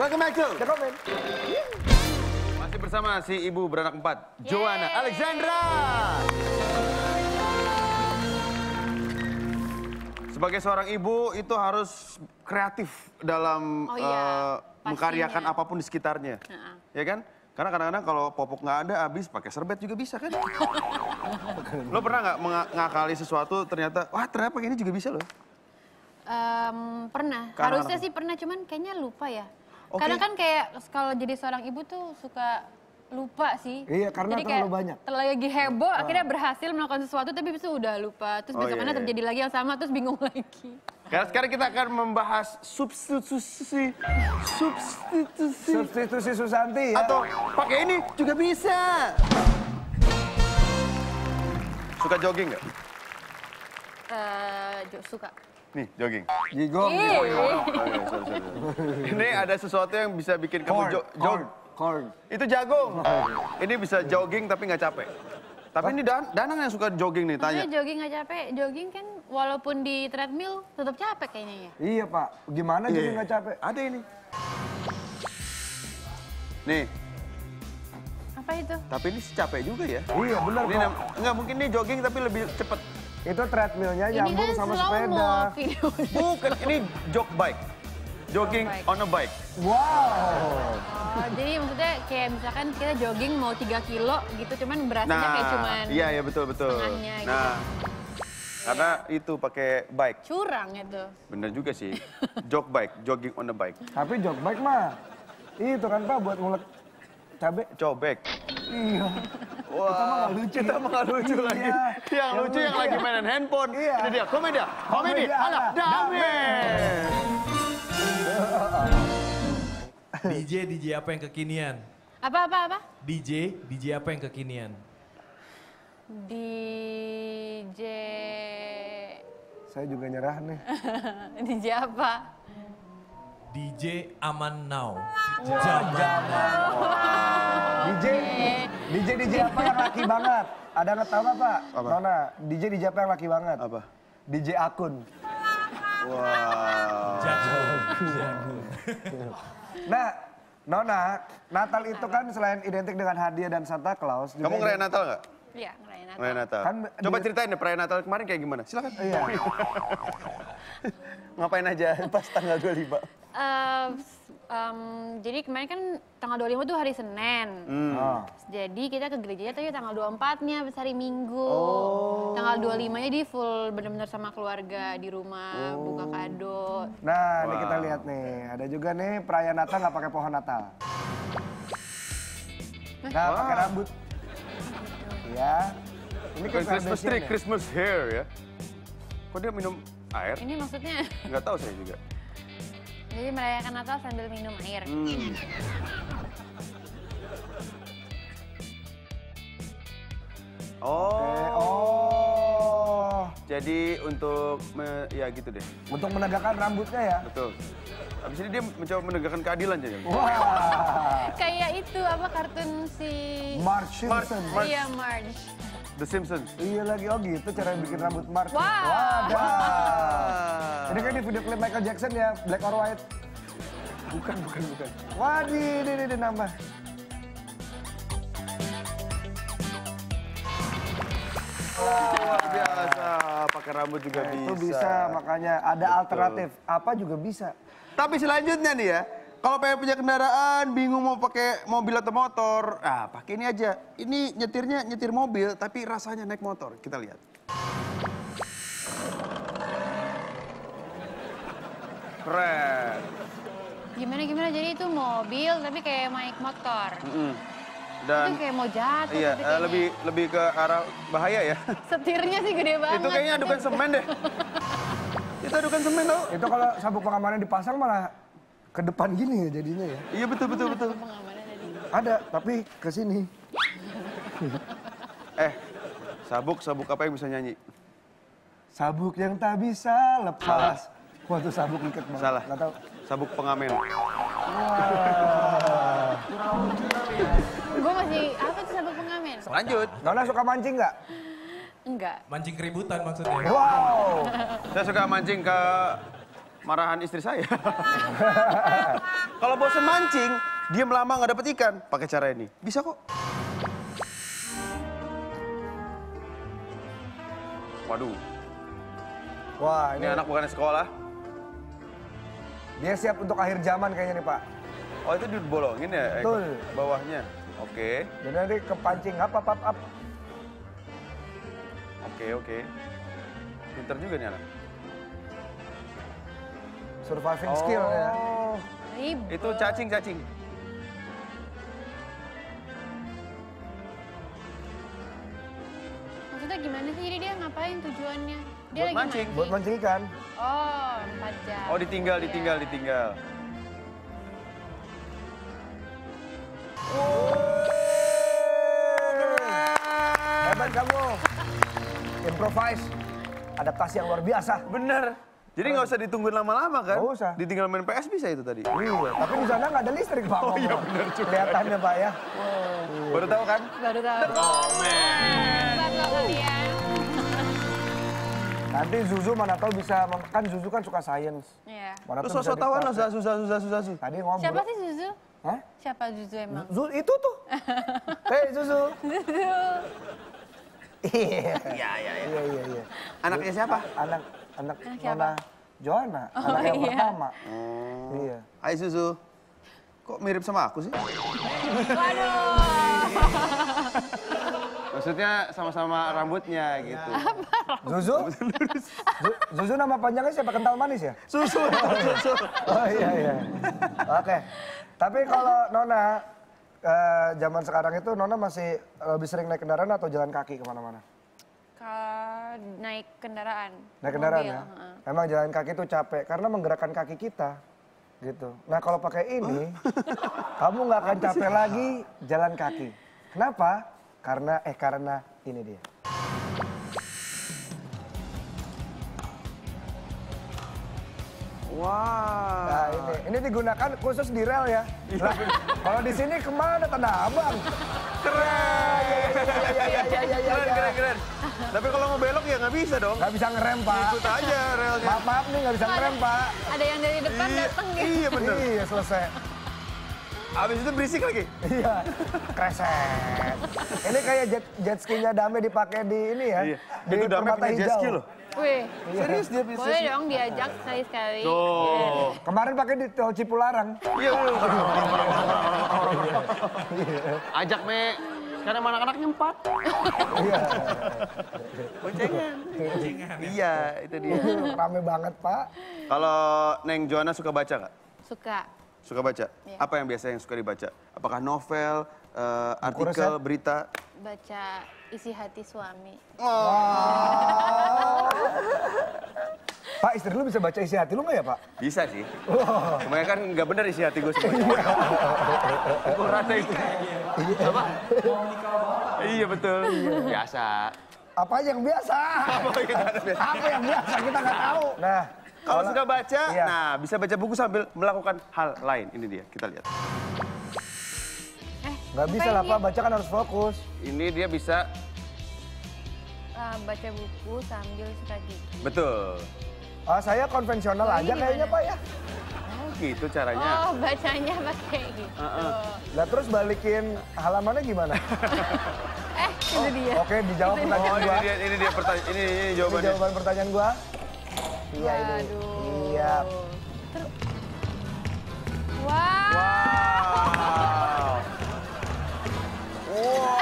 Welcome back to The Comment. Masih bersama si ibu beranak 4, Joanna Alexandra. Sebagai seorang ibu itu harus kreatif dalam mengkaryakan apapun di sekitarnya. Ya kan? Karena kadang-kadang kalau popok nggak ada, habis pakai serbet juga bisa kan? Lo pernah nggak ngakali sesuatu ternyata, wah ternyata pakai ini juga bisa loh? Pernah, harusnya sih pernah, cuman kayaknya lupa ya. Karena kan kayak kalau jadi seorang ibu tuh suka lupa sih. Iya, karena jadi terlalu banyak. Terlalu lagi heboh, akhirnya berhasil melakukan sesuatu tapi bisa udah lupa. Terus besokannya terjadi lagi yang sama, terus bingung lagi. Karena sekarang kita akan membahas substitusi Susanti ya. atau pakai ini juga bisa. Suka jogging nggak? Suka. Nih, jogging. Jigong. Ini ada sesuatu yang bisa bikin kamu Corn. Itu jagung. Ini bisa jogging tapi nggak capek. Tapi ini Danang yang suka jogging nih, tanya. Maksudnya jogging nggak capek, jogging kan walaupun di treadmill tetap capek kayaknya ya. Iya Pak, gimana jadi nggak capek? Ada ini. Nih. Apa itu? Tapi ini capek juga ya. Iya benar Ini Pak. nggak mungkin nih jogging tapi lebih cepet. Itu treadmillnya Ini nyambung kan sama slow sepeda. mo videonya. Bukan, ini jog bike. Jogging on a bike. Wow. Oh, jadi maksudnya kayak misalkan kita jogging mau 3 kilo gitu, cuman berasanya kayak cuman iya betul. setengahnya gitu. Nah, karena itu pakai bike. Curang itu. Bener juga sih. Jog bike, jogging on a bike. Tapi jog bike mah, itu kan Pak buat ngulek cabe. Cobek. Iya. Wah, kita mah nggak lucu lagi. Yang lucu yang lagi mainan handphone. Iya. Ini dia, komedi ala Dame. DJ apa yang kekinian? Apa? DJ apa yang kekinian? DJ... Saya juga nyerah nih. DJ apa? DJ Aman Now. DJ apa yang laki banget? Ada nggak tahu nggak Pak? Apa? Nona, DJ apa yang laki banget? Apa? DJ akun. Wow. Nah, Nona, Natal itu kan selain identik dengan hadiah dan Santa Claus. Kamu ngerayain Natal nggak? Iya, ngerayain Natal. Ngerayain Natal. Kan Coba ceritain deh perayaan Natal kemarin kayak gimana. Silakan. Iya. Ngapain aja pas tanggal 25? Jadi kemarin kan tanggal 25 tuh hari Senin. Oh. Jadi kita ke gerejanya tuh tanggal 24-nya, pas hari Minggu. Tanggal 25-nya di full bener-bener sama keluarga di rumah, buka kado. Nah, ini kita lihat nih. Ada juga nih perayaan Natal nggak pakai pohon Natal. Nah, pakai rambut. Iya. Ini kayak Christmas Kardashian tree, ya? Christmas hair ya. Kok dia minum air? Ini maksudnya, Nggak tahu saya juga. jadi merayakan Natal sambil minum air. Oh. Jadi untuk, ya gitu deh. Untuk menegakkan rambutnya ya? Betul. Habis ini dia mencoba menegakkan keadilan jadi. Wah. Kayak itu apa kartun si... Marge Simpson. Iya, Marge. The Simpsons. Iya lagi, oh gitu cara bikin rambut Marge. Wow. Wadah. Ini kayak di video klip Michael Jackson ya, Black or White. Bukan. Waduh, ini nambah. Luar biasa, pakai rambut juga Nah, bisa. itu bisa, makanya ada alternatif. Apa juga bisa. Tapi selanjutnya nih ya, kalau pengen punya kendaraan, bingung mau pakai mobil atau motor, pakai ini aja. Ini nyetirnya nyetir mobil, tapi rasanya naik motor. Kita lihat. Keren. Gimana, jadi itu mobil tapi kayak naik motor. Dan Itu kayak mau jatuh iya, gitu kayaknya. lebih ke arah bahaya ya. Setirnya sih gede banget. Itu kayaknya adukan semen deh. Itu adukan semen tau. Itu kalau sabuk pengamannya dipasang malah ke depan gini ya jadinya ya. Iya betul. Pengamanan tadi. Ada, tapi ke sini. Sabuk apa yang bisa nyanyi? Sabuk yang tak bisa lepas. Wah, itu sabuk ikat banget. Salah. Nggak tahu. Sabuk pengamen. Gue masih, apa tuh sabuk pengamen? Lanjut. Nona suka mancing nggak? Enggak. Mancing keributan maksudnya. Wow. Saya suka mancing ke marahan istri saya. Kalau bosan mancing, diam lama nggak dapet ikan, pakai cara ini. Bisa kok. Waduh, Wah, ini anak bukannya sekolah. dia siap untuk akhir zaman kayaknya nih, Pak. Oh itu dibolongin ya? Betul. Bawahnya. Oke. Jadi nanti kepancing up. Oke. Pinter juga nih anak. Surviving skill ya. Ribet. Itu cacing. Maksudnya gimana sih? Jadi dia ngapain tujuannya? Dia Buat lagi mancing. Buat mancing ikan. Oh, 4 jam. Oh ditinggal. Iya. Hebat kamu. Improvise. Adaptasi yang luar biasa. Bener. Jadi nggak usah ditungguin lama-lama kan? Nggak usah. Ditinggal main PS bisa itu tadi. Iya, tapi di sana nggak ada listrik, Pak. Oh iya, bener juga. Kelihatannya, Pak ya. Baru tahu kan? Baru tahu. Hebat loh kalian. Nanti Zuzu mana tahu bisa, kan Zuzu kan suka sains. Iya. Mana Lu tahu bisa sosok tahu lah, dipakai. Zazu. Tadi ngobrol. Siapa sih Zuzu? Hah? Siapa Zuzu emang? Itu tuh. Hei Zuzu. Iya. Iya. Anaknya siapa? Anak siapa? Nona Joanna, Oh, anak yang iya. pertama. Oh. Iya. Hai Suzu. Kok mirip sama aku sih? Waduh. Maksudnya sama-sama rambutnya gitu. Zuzu? Zuzu nama panjangnya siapa? Kental manis ya? Susu. Oh iya. Oke. Tapi kalau Nona, zaman sekarang itu Nona masih lebih sering naik kendaraan atau jalan kaki kemana-mana? Kalau naik kendaraan. Naik kendaraan Mobil, ya? heeh. Emang jalan kaki itu capek karena menggerakkan kaki kita. Gitu. Nah kalau pakai ini, kamu nggak akan capek lagi jalan kaki. Kenapa? Karena ini dia. Wah. Nah ini digunakan khusus di rel ya. Nah, kalau di sini kemana Tanah Abang? Keren. Iya. Keren. Tapi kalau mau belok ya nggak bisa dong. Nggak bisa ngerem Pak. Ikut aja relnya. Maaf nih nggak bisa ngerem Pak. Ada yang dari depan dateng gitu. Iya bener. Iya selesai. Abis itu berisik lagi. Iya, kreset. Ini kayak jet ski-nya Dame dipakai di ini ya. Iya. Di Itu Dame Permata punya jet ski Hijau. loh. Wih, Serius dia bisa. boleh dong diajak sekali-sekali. Tuh. Kemarin pakai di Tol Cipularang. Iya. Ajak Me. Sekarang anak-anaknya 4. Iya. Boncengan. Iya, itu dia. Rame banget Pak. Kalau Neng Joanna suka baca nggak? Suka. Suka baca? Iya. Apa yang biasa yang suka dibaca? Apakah novel, artikel, resep? berita? Baca isi hati suami. Pak istri lu bisa baca isi hati lu nggak ya Pak? Bisa sih. Kebanyakan kan nggak benar isi hati gue sebenarnya. Pukul rata itu. Apa? Iya betul. Biasa. Apa yang biasa? Apa yang biasa kita nggak tahu. Nah, Kalau suka baca, Iya. nah bisa baca buku sambil melakukan hal lain. Ini dia, kita lihat. nggak bisa lah Pak, baca kan harus fokus. Ini dia bisa, Baca buku sambil sikat gigi. betul. Saya konvensional Oh, aja ini kayaknya gimana? Pak ya. Oh gitu caranya. Oh, bacanya pakai gitu. Nah terus balikin halamannya gimana? Itu dia. Oke dijawab Oh pertanyaan gua. ini dia pertanyaan, ini Ini jawabannya. jawaban pertanyaan gua. Iya ini. Waduh. Iya. Wow. Wow.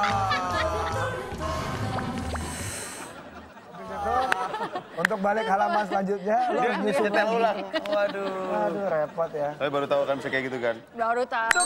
Untuk balik halaman selanjutnya, lo Dia harus nyusun nyetel lagi. ulang. Waduh. Aduh repot ya. Tapi baru tahu kan bisa kayak gitu kan. Baru tahu.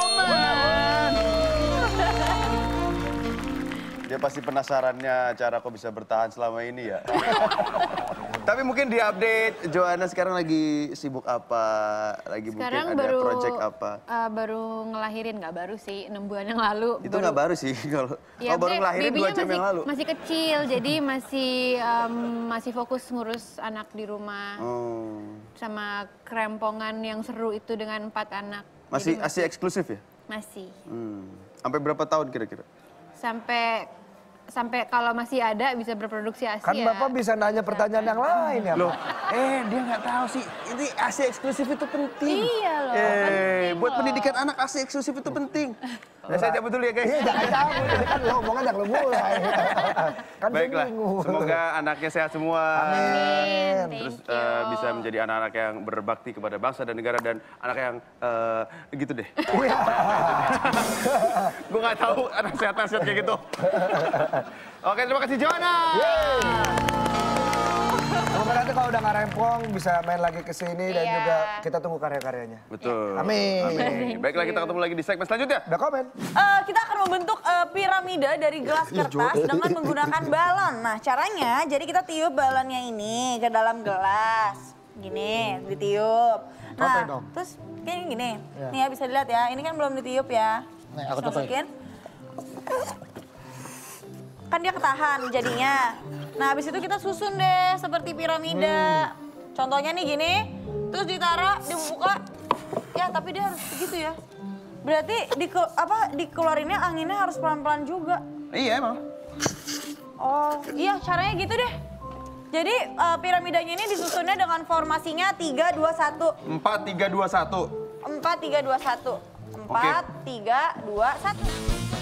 Dia pasti penasarannya cara kok bisa bertahan selama ini ya. Tapi mungkin di-update, Joanna sekarang lagi sibuk apa? Lagi Sekarang mungkin ada baru project apa? Baru ngelahirin, nggak baru sih, 6 bulan yang lalu. Itu nggak baru sih kalau Ya, baru ngelahirin 2 babynya jam yang lalu. masih kecil, jadi masih fokus ngurus anak di rumah. Oh. Sama kerempongan yang seru itu dengan 4 anak. Masih Jadi eksklusif ya? masih. Sampai berapa tahun kira-kira? Sampai sampai kalau masih ada bisa berproduksi ASI Kan ya. Bapak bisa nanya pertanyaan yang lain ya, Loh, Pak. dia nggak tahu sih. Ini ASI eksklusif itu penting. Iya loh, penting Buat loh. pendidikan anak ASI eksklusif itu penting. Nah, saya cabut dulu ya guys. Iya, jangan cabut. Ini kan lo ngomongnya jangan lo mulai. Kan saya Baiklah, bingung. semoga anaknya sehat semua. Amin. Terus Thank you. bisa menjadi anak-anak yang berbakti kepada bangsa dan negara dan anak yang gitu deh. Iya. Gue nggak tahu anak sehat-sehat kayak gitu. Oke, terima kasih Joanna. Semoga nanti kalau udah nggak rempong bisa main lagi ke sini dan Iya. juga kita tunggu karya-karyanya. Betul. Amin. Baiklah, kita ketemu lagi di segmen selanjutnya. Udah komen? Kita akan membentuk piramida dari gelas kertas dengan menggunakan balon. Nah, caranya jadi kita tiup balonnya ini ke dalam gelas. Gini, ditiup. Oke Nah, dong. terus kayak gini. Ya. Nih ya bisa dilihat ya. Ini kan belum ditiup ya. Nih, aku Terus cobain. masukin. Kan dia ketahan jadinya. Nah, habis itu kita susun deh seperti piramida. Contohnya nih gini, terus ditaruh, dibuka. Ya, tapi dia harus begitu ya. Berarti dikeluarinnya anginnya harus pelan-pelan juga. Iya emang. Oh, iya caranya gitu deh. Jadi piramidanya ini disusunnya dengan formasinya 3-2-1. 4, 3, 2, 1. 4-3-2-1. 4, 3, 2, 1.